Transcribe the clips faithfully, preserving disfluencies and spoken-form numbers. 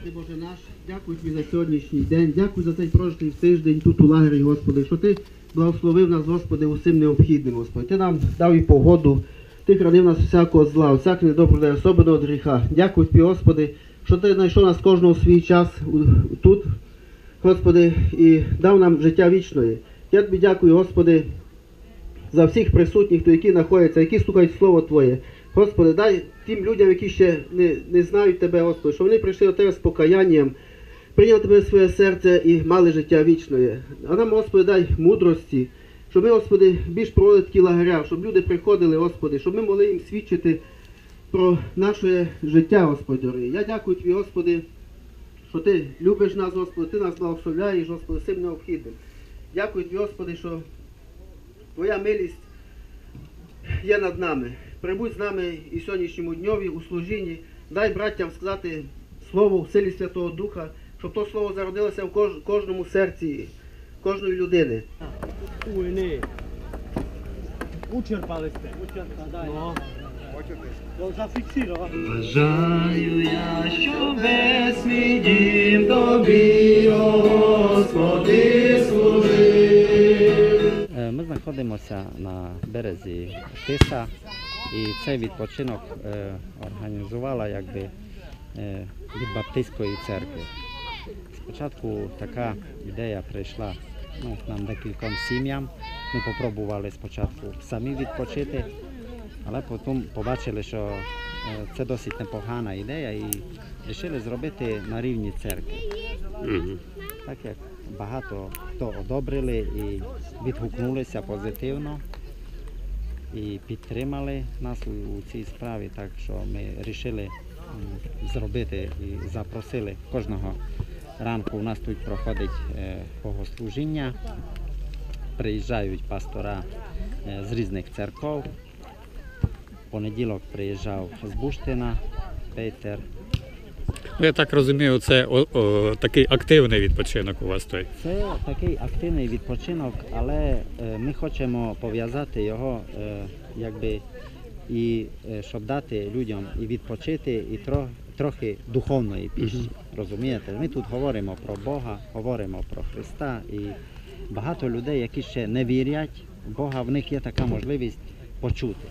Ти, Боже наш, дякую Тобі за сьогоднішній день, дякую за цей прожитий тиждень тут у лагері, Господи, що Ти благословив нас, Господи, усім необхідним, Господи. Ти нам дав і погоду, Ти хранив нас всякого зла, всякого недоброго, особливо від гріха. Дякую Тобі, Господи, що Ти знайшов нас кожного в свій час тут, Господи, і дав нам життя вічне. Я Тобі дякую, Господи, за всіх присутніх, які знаходяться, які слухають Слово Твоє. Господи, дай тим людям, які ще не, не знають Тебе, Господи, щоб вони прийшли до Тебе з покаянням, прийняли Тебе в своє серце і мали життя вічне. А нам, Господи, дай мудрості, щоб ми, Господи, більш проводили такі лагеря, щоб люди приходили, Господи, щоб ми могли їм свідчити про наше життя, Господи. Я дякую Тобі, Господи, що Ти любиш нас, Господи, Ти нас благословляєш, Господи, всім необхідним. Дякую Тобі, Господи, що Твоя милість є над нами. Прибудь з нами і сьогоднішньому дньові у служінні. Дай браттям сказати Слово в силі Святого Духа, щоб то Слово зародилося в кож, кожному серці, кожної людини. Уйни. Учерпали сте. Учерпали, дай. Ну. Зафіксировав. Бажаю я, що весь мій дім Тобі, о Господи, служив. Ми знаходимося на березі Тиса, і цей відпочинок е, організувала якби, е, від Баптистської церкви. Спочатку така ідея прийшла ну, нам декільком сім'ям. Ми спробували спочатку самі відпочити, але потім побачили, що е, це досить непогана ідея і вирішили зробити на рівні церкви. Mm-hmm. Так як багато хто одобрили і відгукнулися позитивно і підтримали нас у, у цій справі, так що ми вирішили зробити і запросили кожного ранку. У нас тут проходить е, богослужіння, приїжджають пастора е, з різних церков. В понеділок приїжджав з Буштина Петер. Я так розумію, це о, о, такий активний відпочинок у вас той. Це такий активний відпочинок, але е, ми хочемо пов'язати його, е, якби, і е, щоб дати людям і відпочити, і тро, трохи духовної піші. Mm-hmm. Розумієте? Ми тут говоримо про Бога, говоримо про Христа, і багато людей, які ще не вірять в Бога, в них є така можливість почути.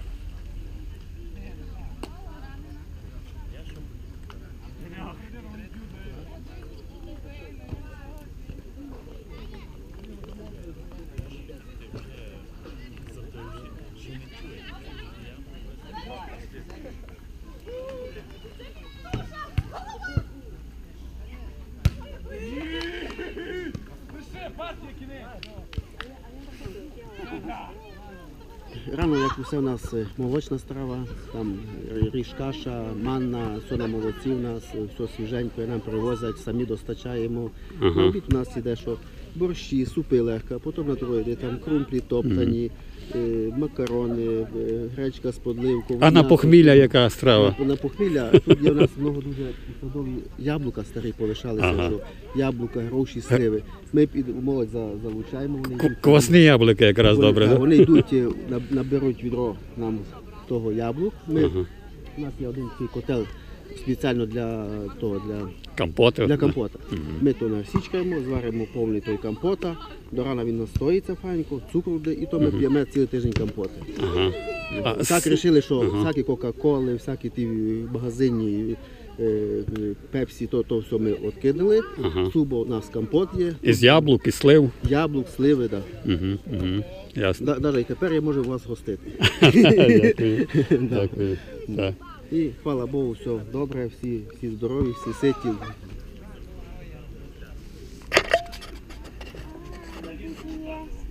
Рано, як усе у нас молочна страва, там ріж каша, манна, все на молоці у нас, все свіженьке, нам привозять, самі достачаємо. Ага. Обід у нас іде, що борщі, супи легка, потім на другий там крумплі топтані, е, макарони, е, гречка з подливкою. А на похмілля яка страва? На, на похмілля, тут є у нас много дуже садові яблука старі полишалися, Ага. що яблука, груші, сливи. Ми під молодь за, залучаємо. Вони К- йдуть, Квасні яблуки якраз вони, добре, да, так? вони йдуть, е, на- наберуть відро нам того яблук. Ми, Ага. У нас є один такий котел спеціально для того, для, Компоти? для компота. Мгм. Ми то навсічкаємо, зваримо повний той компота, до рана він настоїться файненько, цукру буде, і то ми п'ємо цілий тиждень компоти. Ага. А, Так с- вирішили, що Ага. всякі кока-коли, всякі ті магазинні е, пепсі, то, то все ми відкидали. Ага. Субо у нас компот є, Із яблук, із слив? яблук, сливи, да. Угу, угу. Ясно. Да, навіть тепер я можу вас гостити. Дякую. Дякую. Так. І хвала Богу, все добре, всі, всі здорові, всі ситі. Thank you.